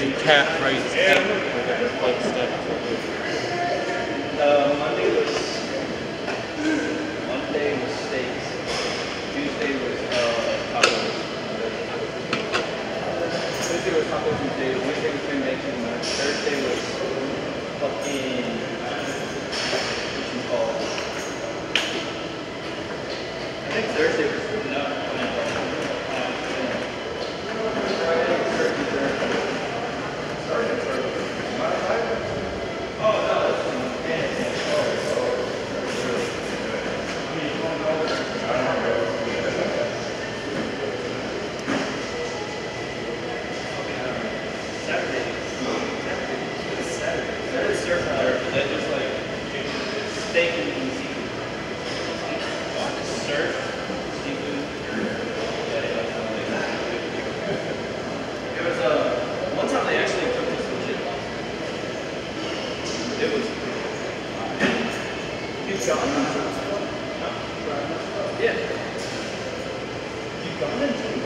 actually calf raises. Monday was steaks. Tuesday was tacos. Tuesday was Taco Tuesday. Wednesday was convention. Thursday was fucking what you call it? I think Thursday was not. That just like steak and seafood. Surf, seafood. There was one time they actually cooked us some shit. It was. You've gone? Yeah. You've gone into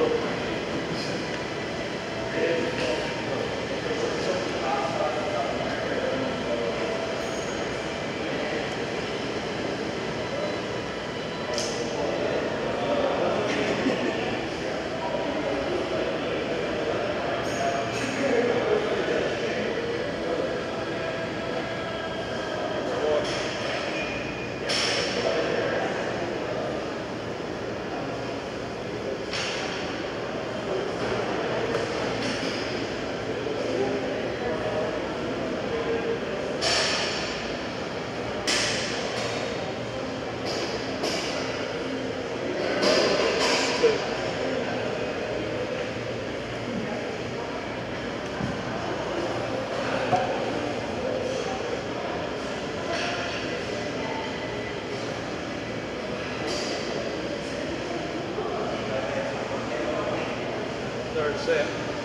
third set.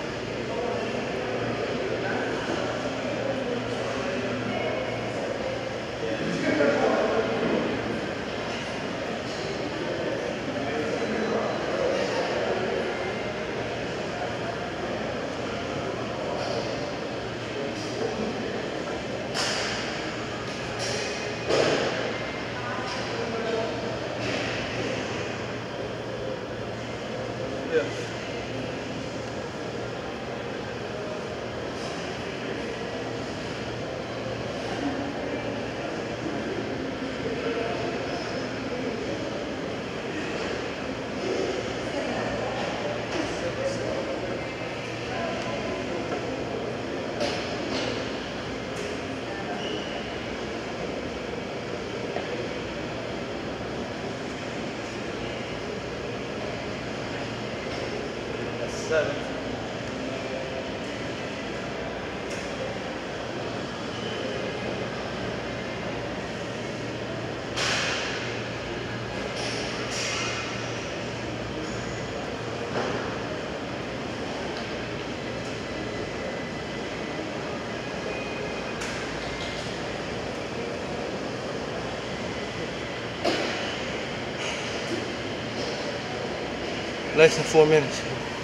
Yeah. That's 7. Less than 4 minutes.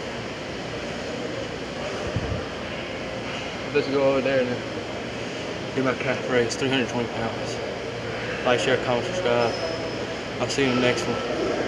Let's go over there and get my calf raised, 320 pounds. Like, share, comment, subscribe. I'll see you in the next one.